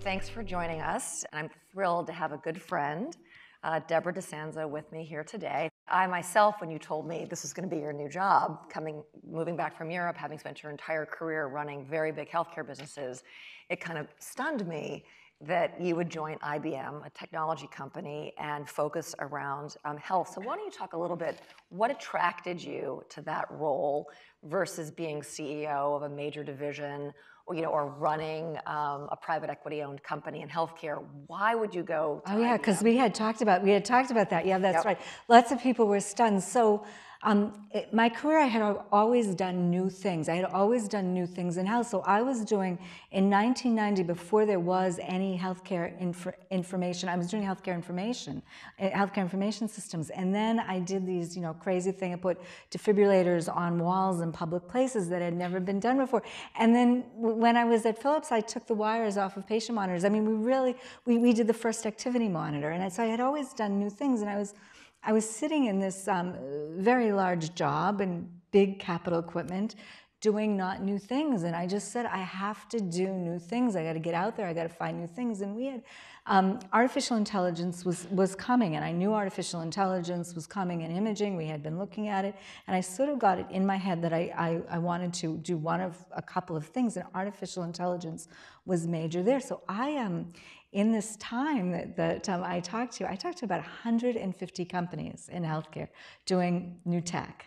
Thanks for joining us. I'm thrilled to have a good friend, Deborah DiSanzo, with me here today. I myself, when you told me this was going to be your new job, moving back from Europe, having spent your entire career running very big healthcare businesses, it kind of stunned me that you would join IBM, a technology company, and focus around health. So why don't you talk a little bit, what attracted you to that role versus being CEO of a major division, or running a private equity-owned company in healthcare? Why would you go to Oh yeah, IBM? because we had talked about that. Yeah, that's Yep. right. Lots of people were stunned. So, my career, I had always done new things. I had always done new things in health. So I was doing in 1990, before there was any healthcare information. I was doing healthcare information systems, and then I did these, crazy thing. I put defibrillators on walls in public places that had never been done before. And then when I was at Philips, I took the wires off of patient monitors. I mean, we did the first activity monitor, and so I had always done new things, and I was sitting in this very large job and big capital equipment, doing not new things, and I just said, I have to do new things. I got to get out there. I got to find new things. And we had artificial intelligence was coming, and I knew artificial intelligence was coming in imaging. We had been looking at it, and I sort of got it in my head that I wanted to do one of a couple of things, and artificial intelligence was major there. So I am. In this time that I talked to about 150 companies in healthcare doing new tech.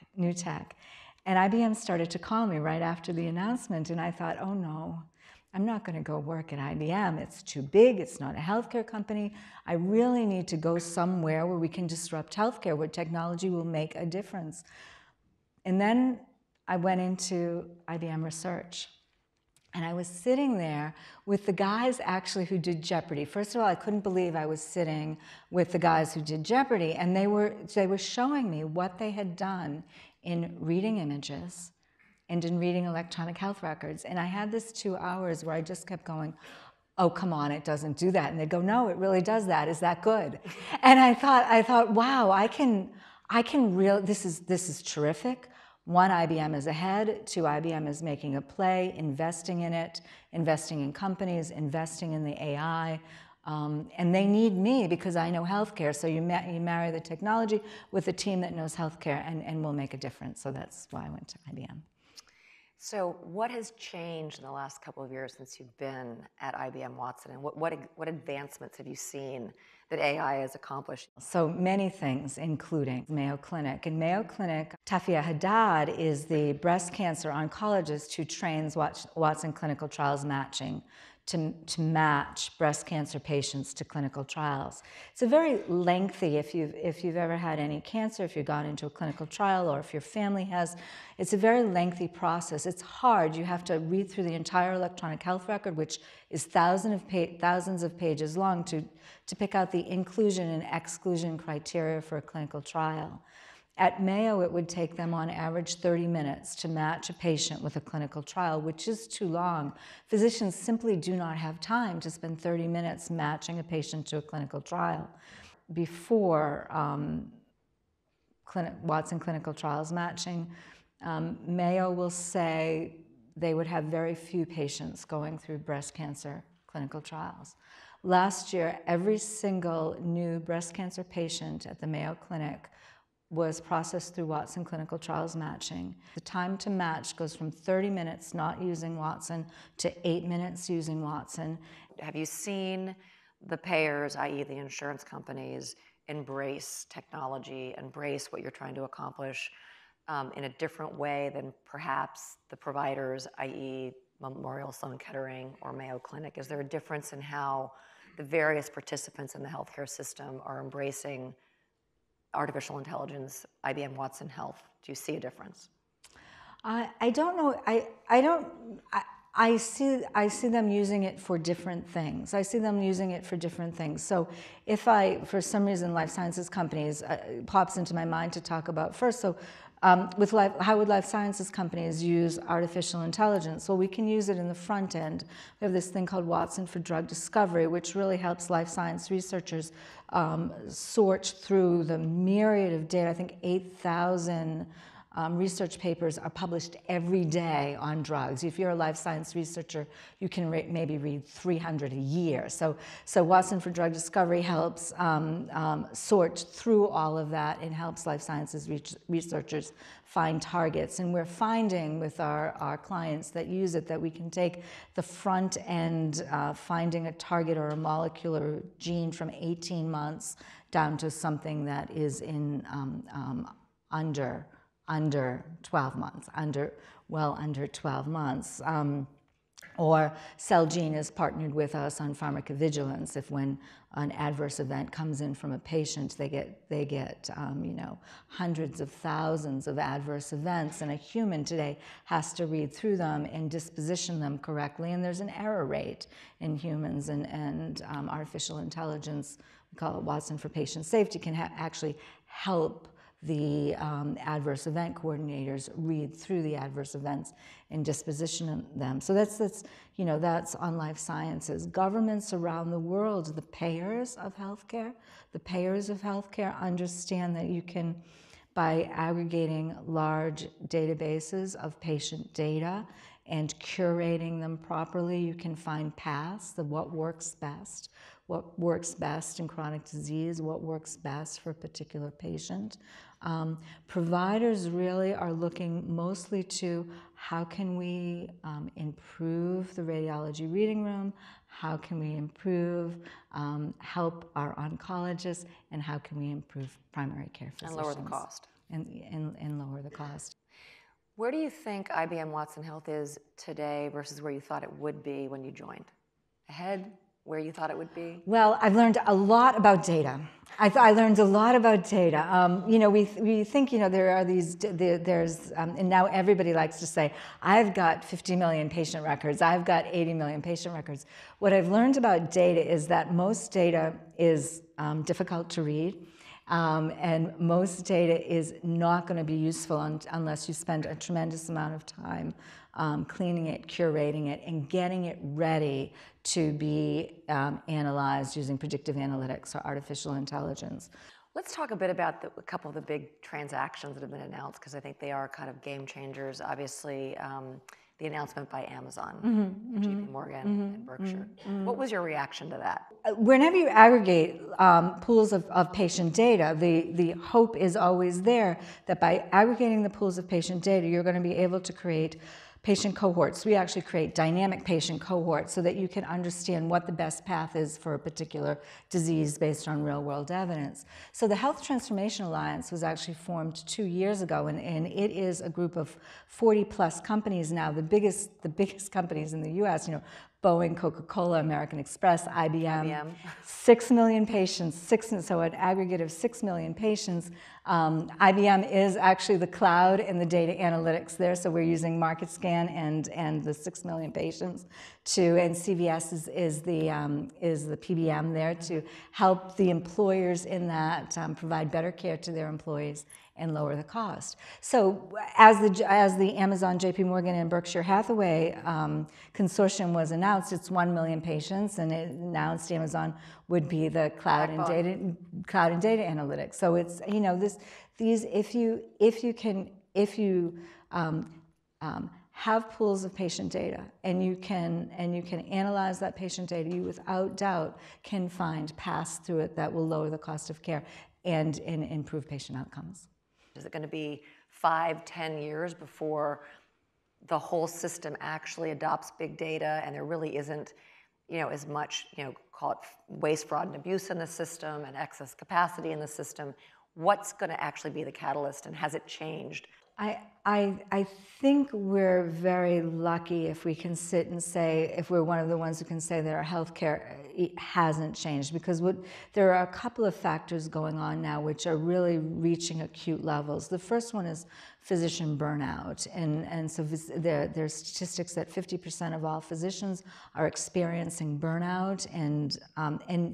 And IBM started to call me right after the announcement, and I thought, oh no, I'm not going to go work at IBM. It's too big. It's not a healthcare company. I really need to go somewhere where we can disrupt healthcare, where technology will make a difference. And then I went into IBM Research. And I was sitting there with the guys actually who did Jeopardy. First of all, I couldn't believe I was sitting with the guys who did Jeopardy, and they were showing me what they had done in reading images and in reading electronic health records. And I had this 2 hours where I just kept going, oh, come on, it doesn't do that. And they'd go, no, it really does that. Is that good? And I thought, wow, this is terrific. One, IBM is ahead. Two, IBM is making a play, investing in it, investing in companies, investing in the AI. And they need me because I know healthcare. So you marry the technology with a team that knows healthcare and will make a difference. So that's why I went to IBM. So what has changed in the last couple of years since you've been at IBM Watson, and what advancements have you seen that AI has accomplished? So many things, including Mayo Clinic. In Mayo Clinic, Tafia Haddad is the breast cancer oncologist who trains Watson Clinical Trials Matching to match breast cancer patients to clinical trials. It's a very lengthy, if you've ever had any cancer, if you've gone into a clinical trial, or if your family has, it's a very lengthy process. It's hard. You have to read through the entire electronic health record, which is thousands of pages long, to pick out the inclusion and exclusion criteria for a clinical trial. At Mayo, it would take them on average 30 minutes to match a patient with a clinical trial, which is too long. Physicians simply do not have time to spend 30 minutes matching a patient to a clinical trial. Before Watson Clinical Trials Matching, Mayo will say they would have very few patients going through breast cancer clinical trials. Last year, every single new breast cancer patient at the Mayo Clinic was processed through Watson Clinical Trials Matching. The time to match goes from 30 minutes not using Watson to 8 minutes using Watson. Have you seen the payers, i.e. the insurance companies, embrace technology, embrace what you're trying to accomplish in a different way than perhaps the providers, i.e. Memorial Sloan Kettering or Mayo Clinic? Is there a difference in how the various participants in the healthcare system are embracing artificial intelligence, IBM Watson Health? Do you see a difference? I don't know. I see them using it for different things. So if for some reason, life sciences companies pops into my mind to talk about first. So how would life sciences companies use artificial intelligence? Well, we can use it in the front end. We have this thing called Watson for Drug Discovery, which really helps life science researchers sort through the myriad of data. I think 8,000 research papers are published every day on drugs. If you're a life science researcher, you can maybe read 300 a year. So Watson for Drug Discovery helps sort through all of that and helps life sciences researchers find targets. And we're finding with our clients that use it that we can take the front end, finding a target or a molecular gene from 18 months down to something that is in under 12 months, well under 12 months. Or Celgene is partnered with us on pharmacovigilance. If when an adverse event comes in from a patient, they get hundreds of thousands of adverse events, and a human today has to read through them and disposition them correctly. And there's an error rate in humans, and artificial intelligence, we call it Watson for Patient Safety, can actually help the adverse event coordinators read through the adverse events and disposition them. So that's on life sciences. Governments around the world, the payers of healthcare understand that you can, by aggregating large databases of patient data and curating them properly, you can find paths of what works best in chronic disease, what works best for a particular patient. Providers really are looking mostly to how can we improve the radiology reading room, how can we improve, help our oncologists, and how can we improve primary care physicians. And lower the cost. And lower the cost. Where do you think IBM Watson Health is today versus where you thought it would be when you joined? Ahead? Where you thought it would be? Well, I've learned a lot about data. I learned a lot about data. We think, there are and now everybody likes to say, I've got 50 million patient records, I've got 80 million patient records. What I've learned about data is that most data is difficult to read. And most data is not going to be useful unless you spend a tremendous amount of time cleaning it, curating it, and getting it ready to be analyzed using predictive analytics or artificial intelligence. Let's talk a bit about a couple of the big transactions that have been announced, because I think they are kind of game changers. Obviously, the announcement by Amazon, JP Morgan, and Berkshire. What was your reaction to that? Whenever you aggregate pools of patient data, the hope is always there that by aggregating the pools of patient data, you're going to be able to create patient cohorts. We actually create dynamic patient cohorts so that you can understand what the best path is for a particular disease based on real-world evidence. So the Health Transformation Alliance was actually formed 2 years ago, and it is a group of 40-plus companies now, the biggest companies in the U.S., Boeing, Coca-Cola, American Express, IBM. 6 million patients, so an aggregate of 6 million patients. IBM is actually the cloud and the data analytics there, so we're using MarketScan and the 6 million patients and CVS is the PBM there to help the employers in that provide better care to their employees and lower the cost. So as the Amazon, JP Morgan, and Berkshire Hathaway consortium was announced, it's 1 million patients, and it announced Amazon would be the cloud and data analytics. So it's if you have pools of patient data and you can analyze that patient data, you without doubt can find paths through it that will lower the cost of care and improve patient outcomes. Is it going to be 5-10 years before the whole system actually adopts big data and there really isn't, as much, call it waste, fraud, and abuse in the system and excess capacity in the system? What's going to actually be the catalyst, and has it changed? I think we're very lucky if we can sit and say, if we're one of the ones who can say that our healthcare hasn't changed, because there are a couple of factors going on now which are really reaching acute levels. The first one is physician burnout, and so there's statistics that 50% of all physicians are experiencing burnout,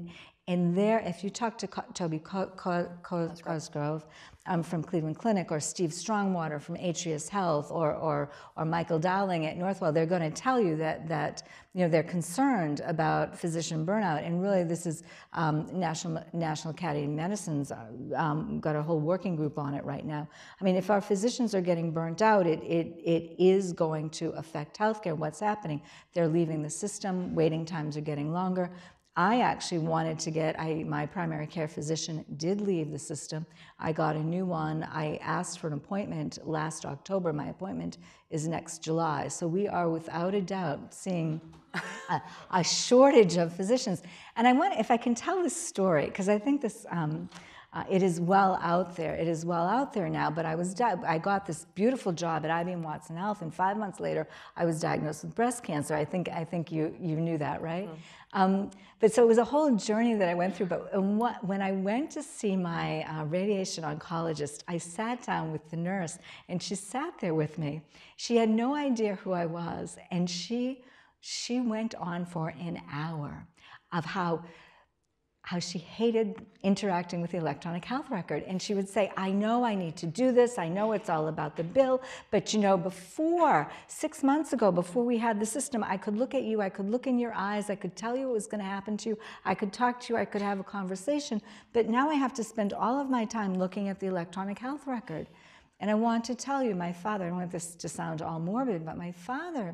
And there, if you talk to Toby Cosgrove from Cleveland Clinic, or Steve Strongwater from Atrius Health, or Michael Dowling at Northwell, they're going to tell you that they're concerned about physician burnout. And really, this is National Academy of Medicine's got a whole working group on it right now. I mean, if our physicians are getting burnt out, it is going to affect healthcare. What's happening? They're leaving the system. Waiting times are getting longer. I actually wanted to get, my primary care physician did leave the system. I got a new one. I asked for an appointment last October. My appointment is next July. So we are without a doubt seeing a shortage of physicians. And I want, if I can tell this story, because I think this, it is well out there. It is well out there now, but I got this beautiful job at IBM Watson Health, and 5 months later, I was diagnosed with breast cancer. I think you knew that, right? Mm-hmm. But so it was a whole journey that I went through. But when I went to see my radiation oncologist, I sat down with the nurse, and she sat there with me. She had no idea who I was, and she went on for an hour of how she hated interacting with the electronic health record. And she would say, I know I need to do this. I know it's all about the bill. But before, 6 months ago, before we had the system, I could look at you. I could look in your eyes. I could tell you what was going to happen to you. I could talk to you. I could have a conversation. But now I have to spend all of my time looking at the electronic health record. And I want to tell you, my father, I don't want this to sound all morbid, but my father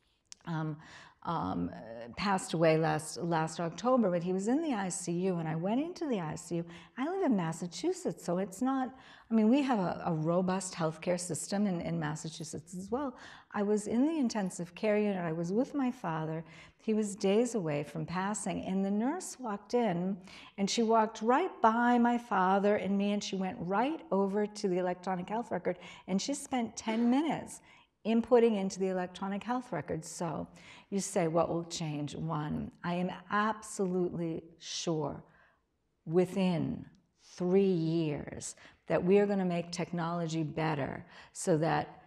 passed away last October, but he was in the ICU, and I went into the ICU. I live in Massachusetts, so it's not, I mean, we have a robust healthcare system in Massachusetts as well. I was in the intensive care unit. I was with my father. He was days away from passing, and the nurse walked in, and she walked right by my father and me, and she went right over to the electronic health record, and she spent 10 minutes inputting into the electronic health records. So you say, what will change? One, I am absolutely sure within 3 years that we are going to make technology better so that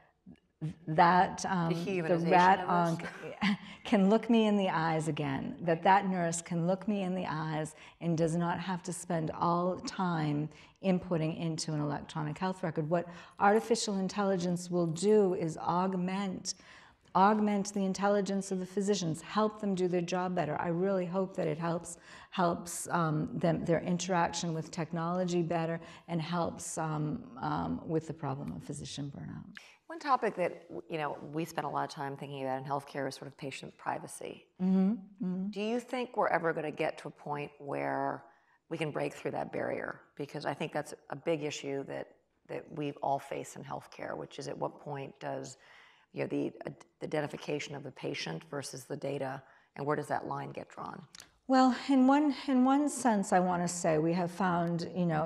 the rat onc can look me in the eyes again, that nurse can look me in the eyes and does not have to spend all time inputting into an electronic health record. What artificial intelligence will do is augment the intelligence of the physicians, help them do their job better. I really hope that it helps their interaction with technology better, and helps with the problem of physician burnout. One topic that we spend a lot of time thinking about in healthcare is sort of patient privacy. Mm-hmm. Mm-hmm. Do you think we're ever going to get to a point where we can break through that barrier? Because I think that's a big issue that we all face in healthcare, which is, at what point does the identification of the patient versus the data, and where does that line get drawn? Well, in one sense, I want to say we have found,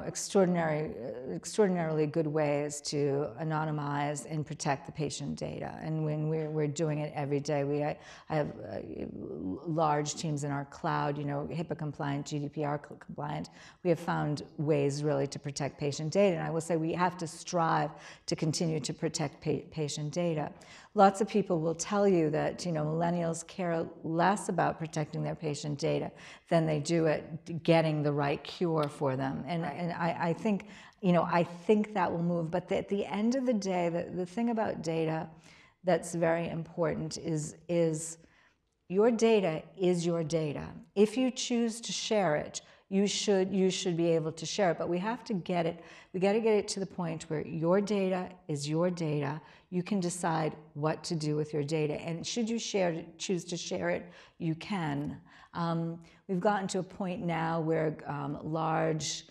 extraordinarily good ways to anonymize and protect the patient data. And when we're doing it every day, I have large teams in our cloud, HIPAA compliant, GDPR compliant. We have found ways really to protect patient data. And I will say we have to strive to continue to protect patient data. Lots of people will tell you that millennials care less about protecting their patient data than they do at getting the right cure for them, and right. And I think I think that will move. But at the end of the day, the thing about data that's very important is your data is your data. If you choose to share it, you should be able to share it, but we have to get it. We got to get it to the point where your data is your data. You can decide what to do with your data, and should you choose to share it, you can. We've gotten to a point now where large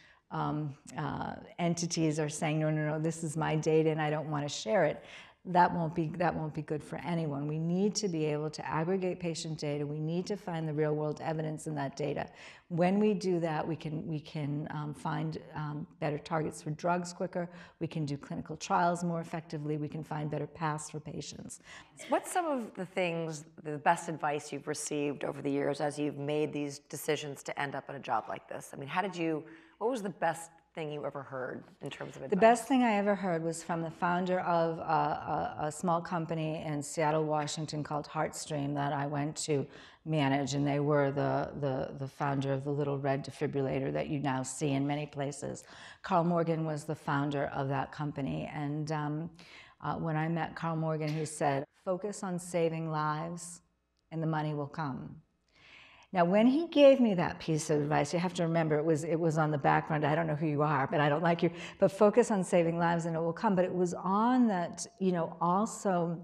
entities are saying, no, this is my data, and I don't want to share it. That won't be good for anyone. We need to be able to aggregate patient data. We need to find the real-world evidence in that data. When we do that, we can find better targets for drugs quicker. We can do clinical trials more effectively. We can find better paths for patients. What's some of the best advice you've received over the years as you've made these decisions to end up in a job like this? I mean, what was the best thing you ever heard in terms of advice? The best thing I ever heard was from the founder of a small company in Seattle, Washington called Heartstream that I went to manage, and they were the founder of the little red defibrillator that you now see in many places. Carl Morgan was the founder of that company, and when I met Carl Morgan, he said, "Focus on saving lives and the money will come." Now, when he gave me that piece of advice, you have to remember it was on the background. I don't know who you are, but I don't like you. But focus on saving lives and it will come. But it was on that, also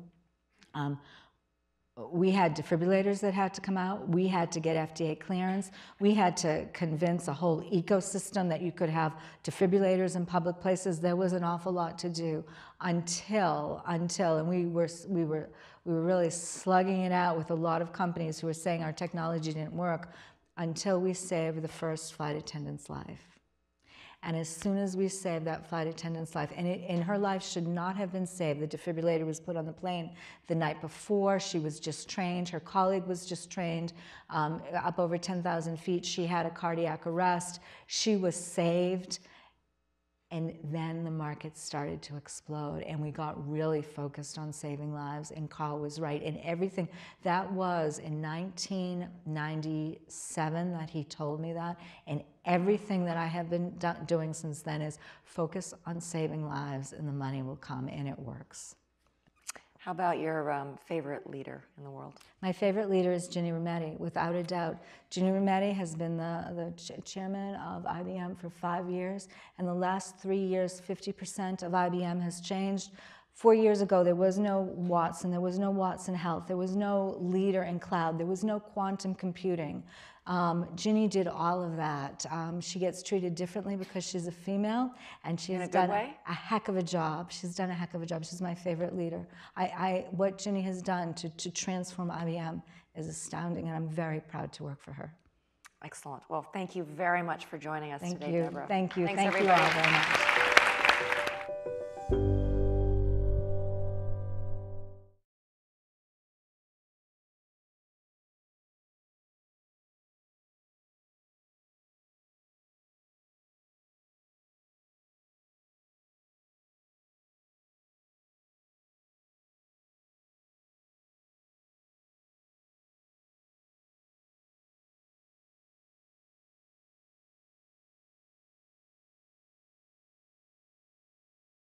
we had defibrillators that had to come out. We had to get FDA clearance. We had to convince a whole ecosystem that you could have defibrillators in public places. There was an awful lot to do until, and we were really slugging it out with a lot of companies who were saying our technology didn't work until we saved the first flight attendant's life. And as soon as we saved that flight attendant's life, and her life should not have been saved. The defibrillator was put on the plane the night before. She was just trained. Her colleague was just trained. Up over 10,000 feet, she had a cardiac arrest. She was saved. And then the market started to explode, and we got really focused on saving lives, and Carl was right. And everything, that was in 1997 that he told me that, and everything that I have been doing since then is focus on saving lives, and the money will come, and it works. How about your favorite leader in the world? My favorite leader is Ginni Rometty, without a doubt. Ginni Rometty has been the chairman of IBM for 5 years, and the last 3 years, 50% of IBM has changed. 4 years ago, there was no Watson, there was no Watson Health, there was no leader in cloud, there was no quantum computing. Ginni did all of that. She gets treated differently because she's a female, and she's done a heck of a job. She's done a heck of a job. She's my favorite leader. What Ginni has done to transform IBM is astounding, and I'm very proud to work for her. Excellent. Well, thank you very much for joining us today, Deborah. Thank you. Thanks, Thank everybody. you all very much.